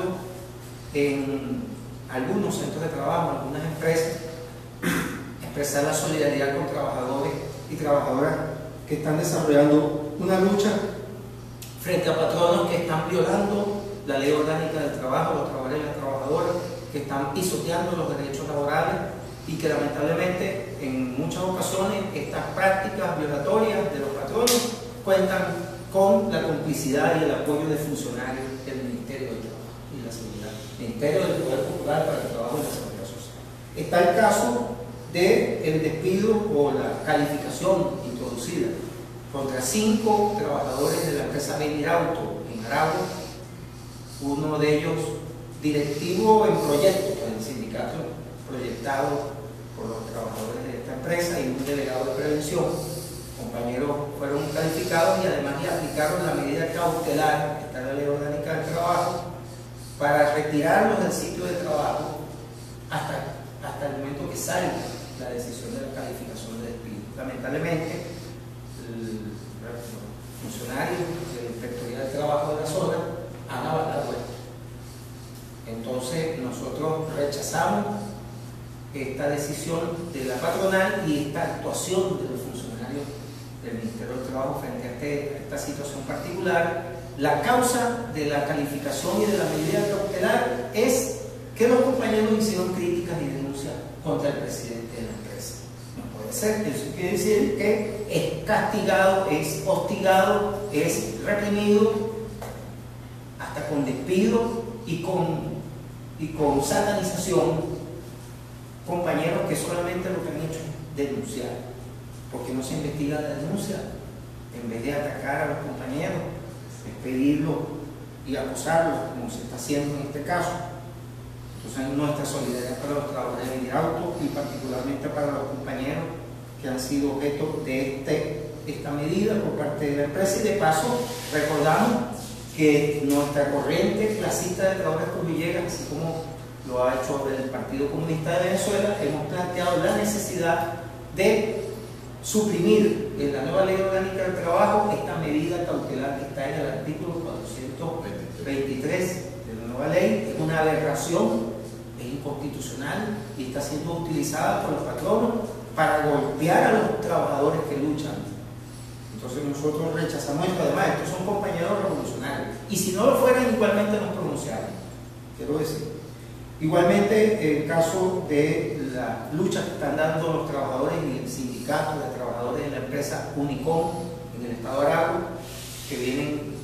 manifestando en algunos centros de trabajo, en algunas empresas, expresar la solidaridad con trabajadores y trabajadoras que están desarrollando una lucha frente a patronos que están violando la ley orgánica del trabajo, los trabajadores y las trabajadoras, que están pisoteando los derechos laborales y que lamentablemente en muchas ocasiones estas prácticas violatorias de los patronos cuentan con la complicidad y el apoyo de funcionarios del Ministerio del Trabajo y la Seguridad, Ministerio del Poder Popular para el Trabajo y la Seguridad Social. Está el caso del despido o la calificación introducida contra 5 trabajadores de la empresa Benirauto en Aragua, uno de ellos directivo en proyecto del sindicato proyectado por los trabajadores de esta empresa y un delegado de prevención. Compañeros fueron calificados y además le aplicaron la medida cautelar que está en la ley orgánica del trabajo para retirarlos del sitio de trabajo hasta el momento que salga la decisión de la calificación de despido. Lamentablemente, los funcionarios de la Inspectoría del Trabajo de la zona han avalado esto. Entonces, nosotros rechazamos esta decisión de la patronal y esta actuación de los funcionarios del Ministerio del Trabajo frente a esta situación particular. La causa de la calificación y de la medida cautelar es que los compañeros hicieron críticas y denuncias contra el presidente de la empresa. No puede ser, eso quiere decir que es castigado, es hostigado, es reprimido, hasta con despido y con satanización, compañeros que solamente lo que han hecho es denunciar. Porque no se investiga la denuncia, en vez de atacar a los compañeros, despedirlos y acusarlos, como se está haciendo en este caso. Entonces, nuestra solidaridad para los trabajadores de Benirauto y particularmente para los compañeros que han sido objeto de esta medida por parte de la empresa. Y de paso, recordamos que nuestra corriente clasista de trabajadores con Villegas, así como lo ha hecho el Partido Comunista de Venezuela, hemos planteado la necesidad de suprimir en la nueva ley orgánica del trabajo esta medida cautelar que está en el artículo 423 de la nueva ley. Es una aberración, es inconstitucional y está siendo utilizada por los patronos para golpear a los trabajadores que luchan. Entonces nosotros rechazamos esto. Además, estos son compañeros revolucionarios y si no lo fueran, igualmente nos pronunciaron, quiero decir. Igualmente, el caso de la lucha que están dando los trabajadores y el sindicato de trabajadores de la empresa Unicom en el estado de Aragua, que vienen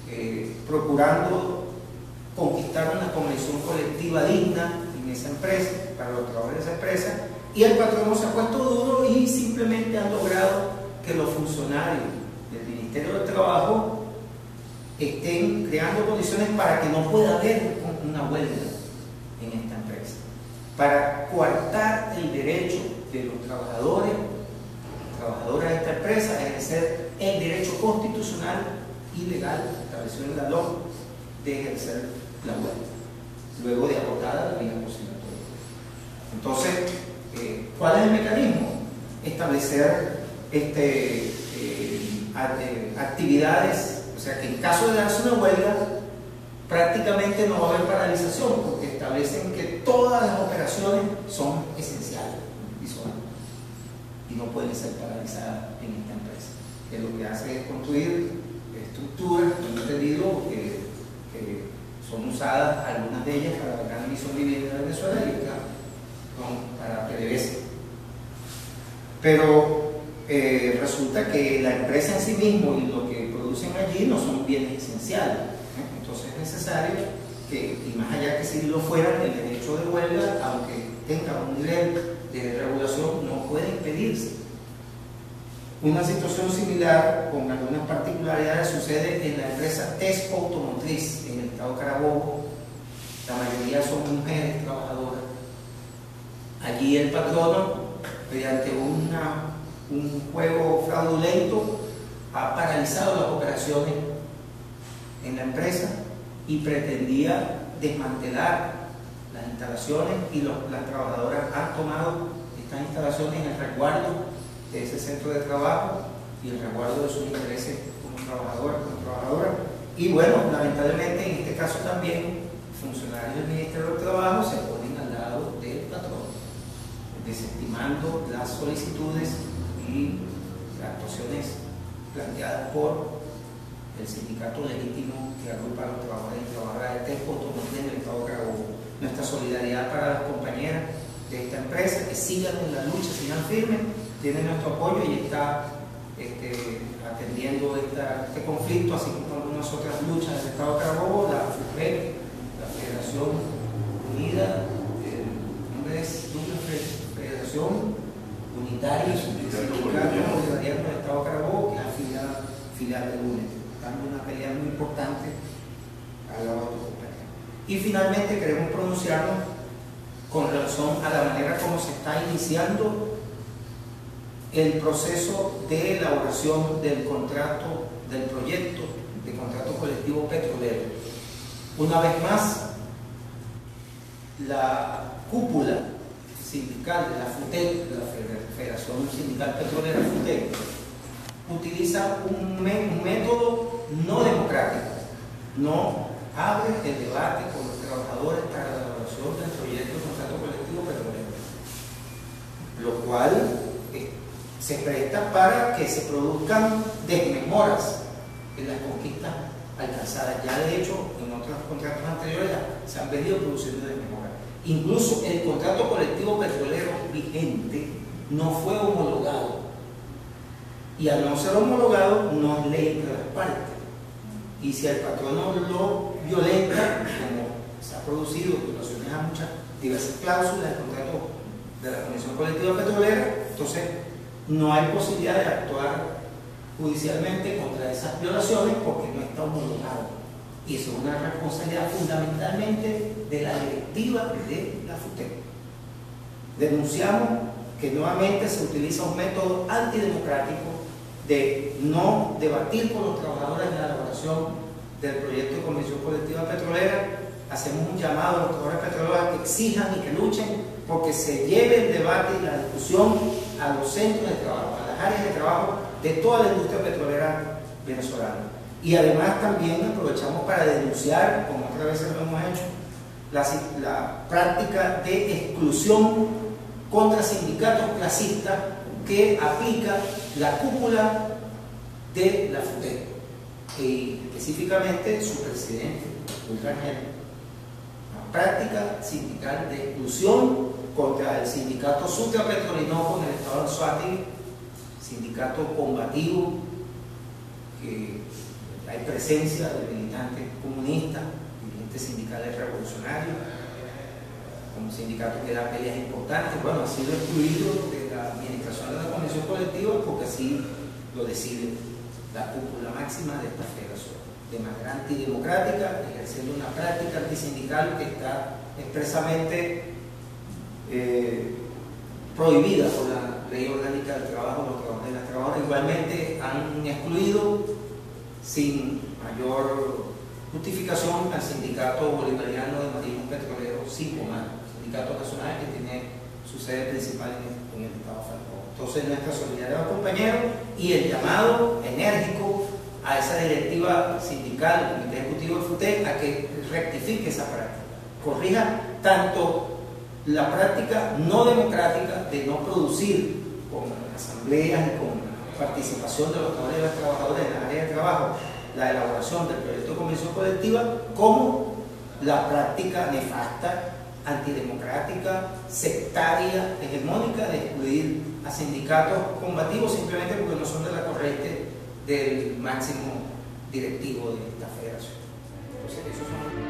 procurando conquistar una convención colectiva digna en esa empresa, para los trabajadores de esa empresa, y el patrón se ha puesto duro y simplemente han logrado que los funcionarios del Ministerio del Trabajo estén creando condiciones para que no pueda haber una huelga en esta empresa, para coartar el derecho de los trabajadores, trabajadoras de esta empresa a ejercer el derecho constitucional y legal establecido en la ley de ejercer la huelga, luego de agotada la vía conciliatoria. Entonces, ¿cuál es el mecanismo? Establecer actividades, o sea que en caso de darse una huelga prácticamente no va a haber paralización, porque establecen que todas las operaciones son esenciales y no pueden ser paralizadas en esta empresa, que lo que hace es construir estructuras, tengo entendido que son usadas, algunas de ellas para la gran emisión de vivienda de Venezuela y otras para PDVSA. Pero resulta que la empresa en sí mismo y lo que producen allí no son bienes esenciales. Entonces es necesario que, y más allá que si lo fueran, el derecho de huelga, aunque tenga un nivel de regulación, no puede impedirse. Una situación similar, con algunas particularidades, sucede en la empresa TES Automotriz en el estado de Carabobo. La mayoría son mujeres trabajadoras. Allí el patrono, mediante un juego fraudulento, ha paralizado las operaciones en la empresa y pretendía desmantelar las instalaciones, y las trabajadoras han tomado estas instalaciones en el resguardo de ese centro de trabajo y el resguardo de sus intereses como trabajadoras. Y bueno, lamentablemente en este caso también funcionarios del Ministerio del Trabajo se ponen al lado del patrón, desestimando las solicitudes y las actuaciones planteadas por el sindicato legítimo que agrupa a los trabajadores y trabajadoras de Tesco Automotriz en el Estado Carabobo. Nuestra solidaridad para las compañeras de esta empresa que sigan en la lucha, sigan firmes, tienen nuestro apoyo y está atendiendo este conflicto, así como algunas otras luchas del Estado Carabobo, la FUPEC, la Federación Unida, el nombre es Federación Unitaria Sindical Bolivariano del Estado Carabobo, que es filial de UNED, dando una pelea muy importante al lado de tu compañero. Y finalmente queremos pronunciarnos con relación a la manera como se está iniciando el proceso de elaboración del contrato, del proyecto de contrato colectivo petrolero. Una vez más, la cúpula sindical de la FUTEC, de la Federación Sindical Petrolera FUTEC, utiliza un método no democrático, no abre el debate con los trabajadores para la elaboración del proyecto de contrato colectivo petrolero, lo cual se presta para que se produzcan desmejoras en las conquistas alcanzadas. Ya de hecho, en otros contratos anteriores se han venido produciendo desmejoras. Incluso el contrato colectivo petrolero vigente no fue homologado. Y al no ser homologado, no es ley entre las partes. Y si el patrono lo violenta, como se ha producido violaciones a muchas diversas cláusulas del contrato de la Comisión Colectiva Petrolera, entonces no hay posibilidad de actuar judicialmente contra esas violaciones porque no está homologado. Y eso es una responsabilidad fundamentalmente de la directiva de la FUTEC. Denunciamos que nuevamente se utiliza un método antidemocrático de no debatir con los trabajadores en la elaboración del proyecto de convención colectiva petrolera. Hacemos un llamado a los trabajadores petroleros a que exijan y que luchen porque se lleve el debate y la discusión a los centros de trabajo, a las áreas de trabajo de toda la industria petrolera venezolana. Y además también aprovechamos para denunciar, como otras veces lo hemos hecho, la práctica de exclusión contra sindicatos clasistas que aplica la cúpula de la FUTEC, y específicamente su presidente, Luis Rangel. Una práctica sindical de exclusión contra el sindicato Sutra Petrolinoco en el estado de Anzoátegui, sindicato combativo, que hay presencia de militantes comunistas, dirigentes sindicales revolucionarios, un sindicato que da peleas importantes. Bueno, ha sido excluido de la administración de la convención colectiva porque así lo decide la cúpula máxima de esta federación, de manera antidemocrática, ejerciendo una práctica antisindical que está expresamente prohibida por la ley orgánica del trabajo. Los trabajadores y las trabajadoras igualmente han excluido sin mayor justificación al sindicato bolivariano de marinos petroleros, SIPOMAN, sindicato nacional que tiene su sede principal en el estado de Falcón. Entonces, nuestra solidaridad a los compañeros y el llamado enérgico a esa directiva sindical, el Comité Ejecutivo de FUTEC, a que rectifique esa práctica, corrija tanto la práctica no democrática de no producir con asambleas y con participación de los trabajadores y las trabajadoras en las áreas de trabajo la elaboración del proyecto de convención colectiva, como la práctica nefasta, antidemocrática, sectaria, hegemónica de excluir a sindicatos combativos simplemente porque no son de la corriente del máximo directivo de esta federación. Entonces, esos son